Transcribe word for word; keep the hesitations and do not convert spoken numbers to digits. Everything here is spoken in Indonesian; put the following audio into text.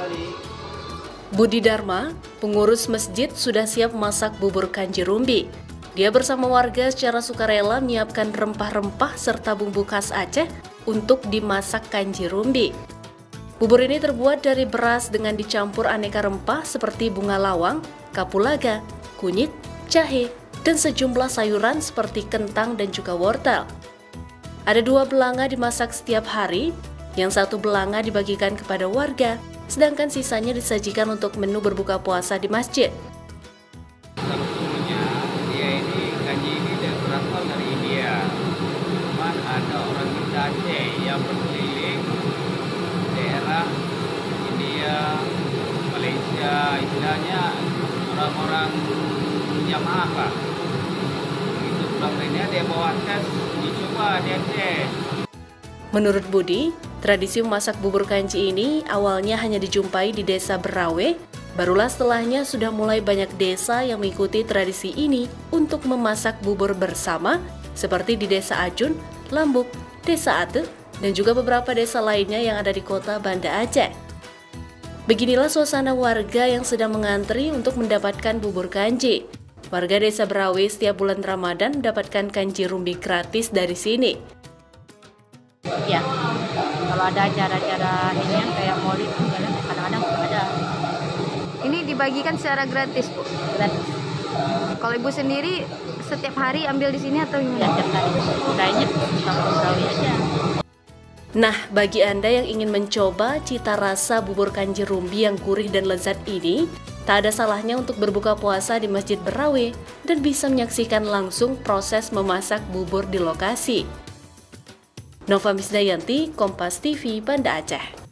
Budi Dharma, pengurus masjid, sudah siap masak bubur kanji rumbi. Dia bersama warga secara sukarela menyiapkan rempah-rempah serta bumbu khas Aceh untuk dimasak kanji rumbi. Bubur ini terbuat dari beras dengan dicampur aneka rempah seperti bunga lawang, kapulaga, kunyit, jahe, dan sejumlah sayuran seperti kentang dan juga wortel. Ada dua belanga dimasak setiap hari, yang satu belanga dibagikan kepada warga, sedangkan sisanya disajikan untuk menu berbuka puasa di masjid. Sebetulnya dia ini kanji ini berasal dari India. Cuman ada orang kita Aceh yang berkeliling daerah India, Malaysia, istilahnya orang-orang jamaah lah. Itu pulang ini dia bawa tes, dicoba di Aceh. Menurut Budi, tradisi memasak bubur kanji ini awalnya hanya dijumpai di desa Berawe, barulah setelahnya sudah mulai banyak desa yang mengikuti tradisi ini untuk memasak bubur bersama, seperti di desa Ajun, Lambuk, desa Ate, dan juga beberapa desa lainnya yang ada di kota Banda Aceh. Beginilah suasana warga yang sedang mengantri untuk mendapatkan bubur kanji. Warga desa Berawe setiap bulan Ramadan mendapatkan kanji rumbi gratis dari sini. Ya, kalau ada acara-acara ini yang kayak maulid kadang-kadang ada. Ini dibagikan secara gratis, Bu. Gratis. Kalau Ibu sendiri setiap hari ambil di sini atau gimana? Setiap hari. Kayaknya sama Berawi aja. Nah, bagi Anda yang ingin mencoba cita rasa bubur kanji rumbi yang gurih dan lezat ini, tak ada salahnya untuk berbuka puasa di Masjid Berawe dan bisa menyaksikan langsung proses memasak bubur di lokasi. Nova Misdayanti, Kompas T V, Banda Aceh.